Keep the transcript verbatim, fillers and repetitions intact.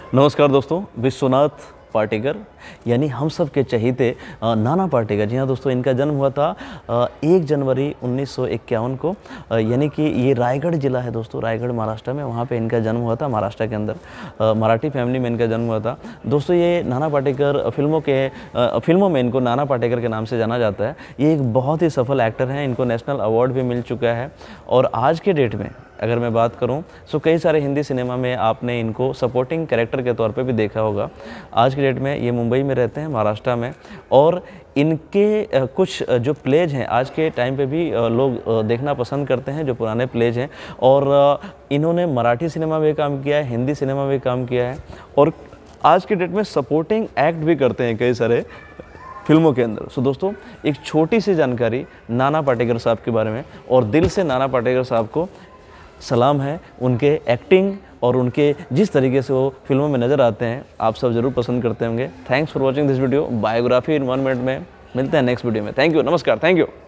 नमस्कार दोस्तों, विश्वनाथ पाटेकर यानी हम सब के चहीते नाना पाटेकर। जी हाँ दोस्तों, इनका जन्म हुआ था एक जनवरी उन्नीस सौ इक्यावन को, यानी कि ये रायगढ़ ज़िला है दोस्तों, रायगढ़ महाराष्ट्र में, वहाँ पे इनका जन्म हुआ था, महाराष्ट्र के अंदर। मराठी फैमिली में इनका जन्म हुआ था दोस्तों। ये नाना पाटेकर फिल्मों के फिल्मों में इनको नाना पाटेकर के नाम से जाना जाता है। ये एक बहुत ही सफल एक्टर हैं, इनको नेशनल अवार्ड भी मिल चुका है। और आज के डेट में अगर मैं बात करूं तो कई सारे हिंदी सिनेमा में आपने इनको सपोर्टिंग कैरेक्टर के तौर पे भी देखा होगा। आज के डेट में ये मुंबई में रहते हैं, महाराष्ट्र में, और इनके कुछ जो प्लेज हैं आज के टाइम पे भी लोग देखना पसंद करते हैं, जो पुराने प्लेज हैं। और इन्होंने मराठी सिनेमा में काम किया है, हिंदी सिनेमा में काम किया है, और आज के डेट में सपोर्टिंग एक्ट भी करते हैं कई सारे फिल्मों के अंदर। सो दोस्तों, एक छोटी सी जानकारी नाना पाटेकर साहब के बारे में, और दिल से नाना पाटेकर साहब को सलाम है। उनके एक्टिंग और उनके जिस तरीके से वो फिल्मों में नज़र आते हैं, आप सब ज़रूर पसंद करते होंगे। Thanks for watching this video. Biography in one minute में मिलते हैं नेक्स्ट वीडियो में। थैंक यू, नमस्कार, थैंक यू।